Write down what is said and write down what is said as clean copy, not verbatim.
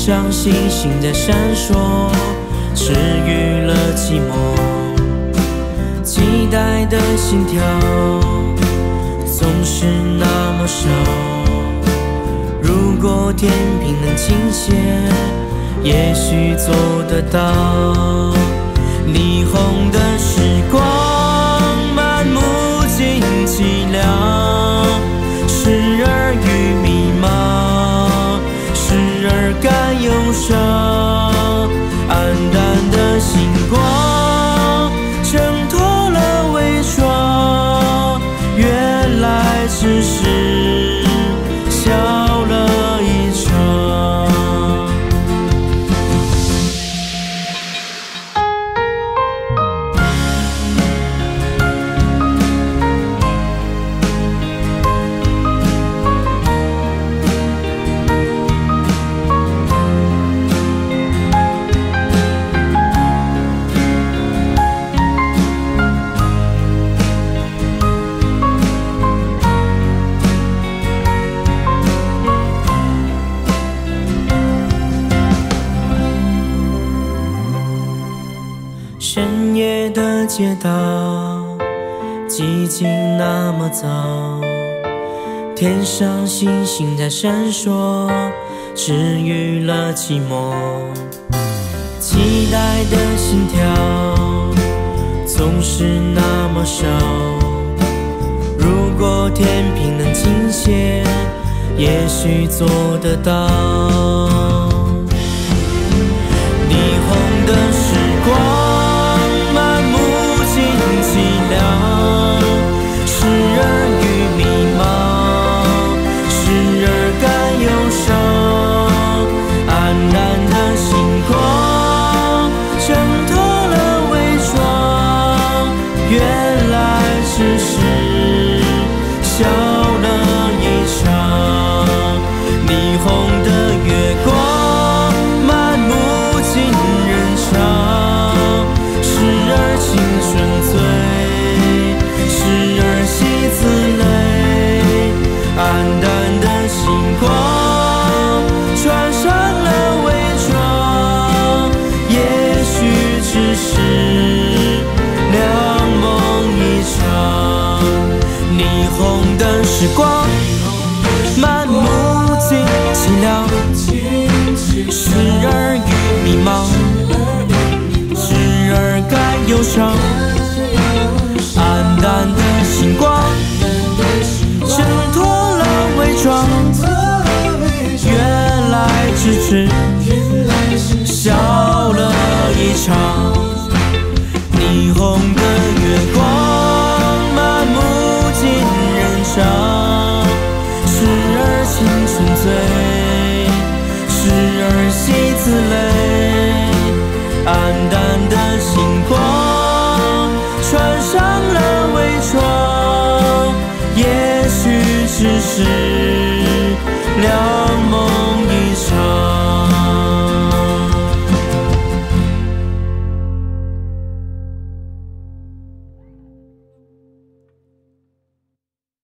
上星星在闪烁，治愈了寂寞。期待的心跳总是那么少。如果天平能倾斜，也许做得到。霓虹的时光，满目尽凄凉，时而雨迷茫，时而感忧伤。暗淡的星光挣脱了伪装，原来只是笑了一场。深夜的街道，寂静那么早，天上星星在闪烁，治愈了寂寞。期待的心跳总是那么少，如果天平能倾斜，也许做得到。霓虹的时光，时而雨迷茫，时而感忧伤。暗淡的星光挣脱了伪装，原来只是笑了一场。霓虹的月光，满目尽人伤，时而青春醉，自泪。暗淡的星光穿上了伪装，也许只是两梦一场。霓虹的时光，满目尽凄凉，时而雨迷茫，时而感忧伤。暗淡的星光挣脱了伪装，原来只是笑了一场。霓虹的月光，满目尽人伤，时而青春醉，时而喜自泪。暗淡的星光穿上了伪装，也许只是了